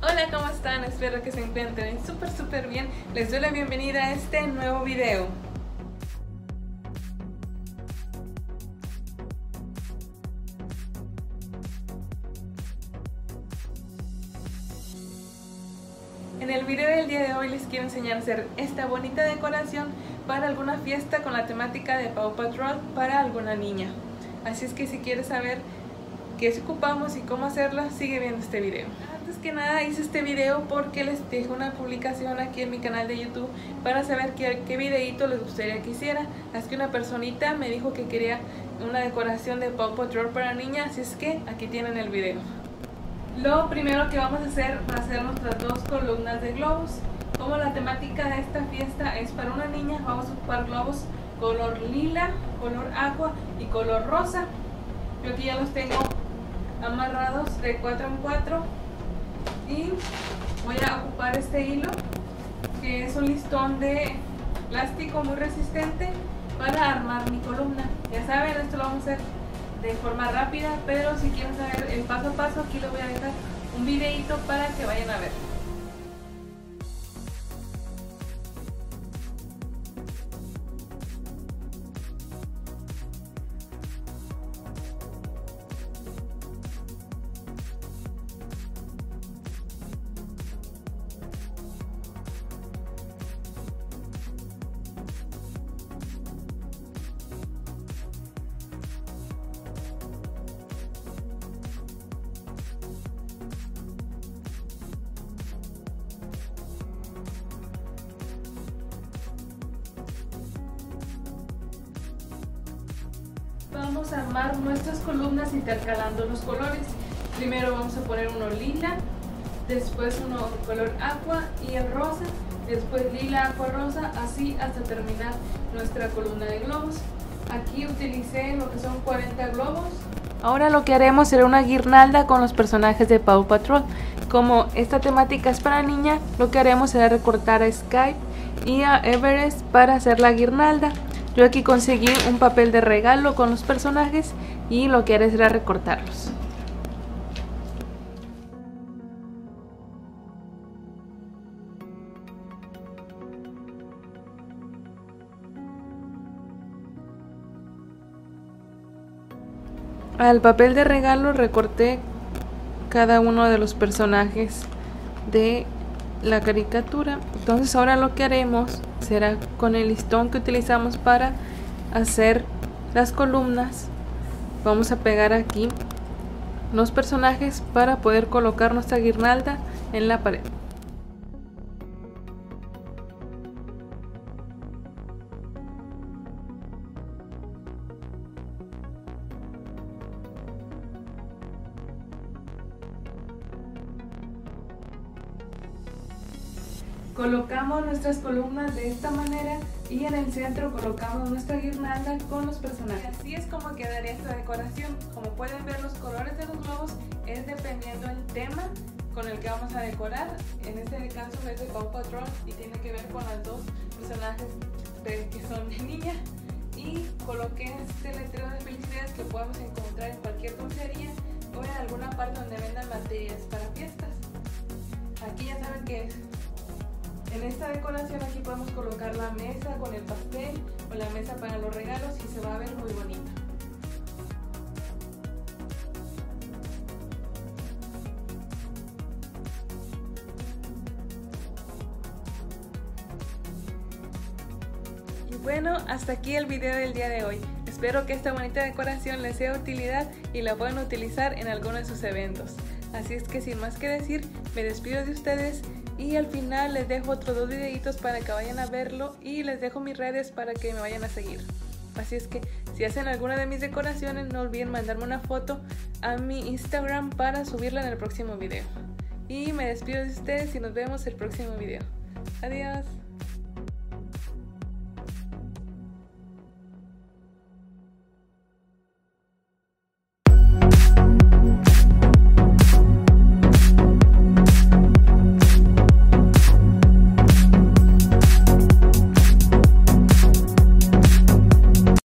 Hola, ¿cómo están? Espero que se encuentren súper bien. Les doy la bienvenida a este nuevo video. En el video del día de hoy les quiero enseñar a hacer esta bonita decoración para alguna fiesta con la temática de Paw Patrol para alguna niña. Así es que si quieres saber qué ocupamos y cómo hacerlo, sigue viendo este video. Antes que nada hice este video porque les dejo una publicación aquí en mi canal de YouTube para saber qué videito les gustaría que hiciera. Así que una personita me dijo que quería una decoración de Paw Patrol para niña, así es que aquí tienen el video. Lo primero que vamos a hacer va a ser nuestras dos columnas de globos. Como la temática de esta fiesta es para una niña, vamos a ocupar globos color lila, color agua y color rosa. Yo aquí ya los tengo amarrados de 4 en 4 y voy a ocupar este hilo que es un listón de plástico muy resistente para armar mi columna. Ya saben, esto lo vamos a hacer de forma rápida, pero si quieren saber el paso a paso, aquí les voy a dejar un videito para que vayan a ver. Vamos a armar nuestras columnas intercalando los colores. Primero vamos a poner uno lila, después uno color agua y el rosa, después lila, agua, rosa, así hasta terminar nuestra columna de globos. Aquí utilicé lo que son 40 globos. Ahora lo que haremos será una guirnalda con los personajes de Paw Patrol. Como esta temática es para niña, lo que haremos será recortar a Skype y a Everest para hacer la guirnalda. Yo aquí conseguí un papel de regalo con los personajes y lo que haré será recortarlos. Al papel de regalo recorté cada uno de los personajes de la caricatura. Entonces ahora lo que haremos será con el listón que utilizamos para hacer las columnas, vamos a pegar aquí los personajes para poder colocar nuestra guirnalda en la pared. Colocamos nuestras columnas de esta manera y en el centro colocamos nuestra guirnalda con los personajes. Así es como quedaría esta decoración. Como pueden ver, los colores de los globos es dependiendo del tema con el que vamos a decorar. En este caso es de Paw Patrol y tiene que ver con los dos personajes que son de niña. Y coloqué este letrero de felicidades que podemos encontrar en cualquier dulcería o en alguna parte donde vendan materias para fiestas. Aquí ya saben que en esta decoración aquí podemos colocar la mesa con el pastel o la mesa para los regalos y se va a ver muy bonita. Y bueno, hasta aquí el video del día de hoy. Espero que esta bonita decoración les sea de utilidad y la puedan utilizar en alguno de sus eventos. Así es que sin más que decir, me despido de ustedes. Y al final les dejo otros dos videitos para que vayan a verlo y les dejo mis redes para que me vayan a seguir. Así es que si hacen alguna de mis decoraciones no olviden mandarme una foto a mi Instagram para subirla en el próximo video. Y me despido de ustedes y nos vemos el próximo video. Adiós.